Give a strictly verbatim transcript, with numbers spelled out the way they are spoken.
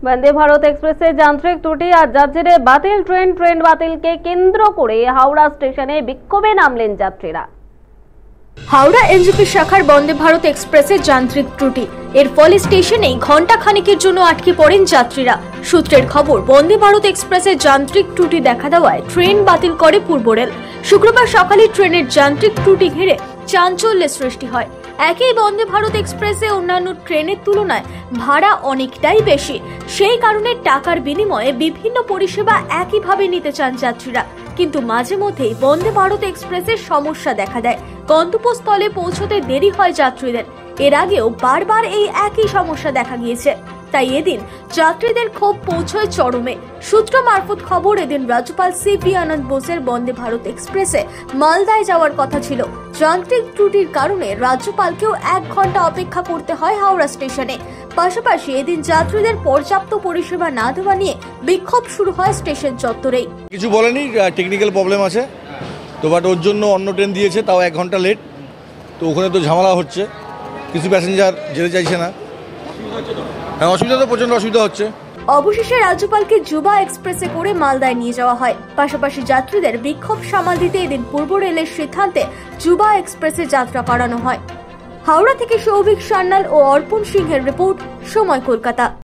वंदे भारत एक्सप्रेसे যান্ত্রিক ত্রুটি আর যাত্রীদের বাতিল ট্রেন ট্রেন বাতিলকে কেন্দ্র করে হাওড়া স্টেশনে বিক্ষোভে নামলেন যাত্রীরা। হাওড়া এনজেপি শাখার বন্দে ভারত এক্সপ্রেসের যান্ত্রিক ত্রুটি, এর ফলে স্টেশনে ঘন্টা খানেকের জন্য আটকে পড়েন যাত্রীরা। সূত্রের খবর, বন্দে ভারত এক্সপ্রেসের যান্ত্রিক ত্রুটি দেখা দেওয়ায় ট্রেন বাতিল করে পূর্ব রেল। শুক্রবার সকালে ট্রেনের যান্ত্রিক ত্রুটি ঘিরে চাঞ্চল্যের সৃষ্টি হয়। একই বন্দে ভারত এক্সপ্রেসে অন্যান্য ট্রেনের তুলনায় ভাড়া অনেকটাই বেশি, সেই কারণে টাকার বিনিময়ে বিভিন্ন পরিষেবা একইভাবে নিতে চান যাত্রীরা। কিন্তু মাঝে মধ্যেই বন্দে ভারত এক্সপ্রেসের সমস্যা দেখা দেয়, গন্তব্যস্থলে পৌঁছতে দেরি হয় যাত্রীদের। এর আগেও বারবার এই একই সমস্যা দেখা গিয়েছে, তাই এদিন যাত্রীদের ক্ষোভ পৌঁছয় চরমে। সূত্র মারফত খবর, এদিন রাজ্যপাল সিপি আনন্দ বোসের বন্দে ভারত এক্সপ্রেসে মালদায় যাওয়ার কথা ছিল। যান্ত্রিক ত্রুটির কারণে রাজ্যপালকেও এক ঘন্টা অপেক্ষা করতে হয় হাওড়া স্টেশনে। পাশাপাশি এদিন যাত্রীদের পর্যাপ্ত পরিষেবা না দেওয়া নিয়ে বিক্ষোভ শুরু হয় স্টেশন চত্বরেই। কিছু বলেনি, টেকনিক্যাল প্রবলেম আছে তো, বাট ওর জন্য অন্য ট্রেন দিয়েছে, তাও এক ঘন্টা লেট। তো ওখানে তো ঝামেলা হচ্ছে, কিছু প্যাসেঞ্জার যেতে চাইছে না। হ্যাঁ, অসুবিধা তো প্রচন্ড অসুবিধা হচ্ছে। অবশেষে রাজ্যপালকে যুবা এক্সপ্রেসে করে মালদায় নিয়ে যাওয়া হয়। পাশাপাশি যাত্রীদের বিক্ষোভ সামাল দিতে এদিন পূর্ব রেলের সিদ্ধান্তে যুবা এক্সপ্রেসে যাত্রা করানো হয়। হাওড়া থেকে সৌভিক সান্যাল ও অর্পণ সিংহের রিপোর্ট, সময় কলকাতা।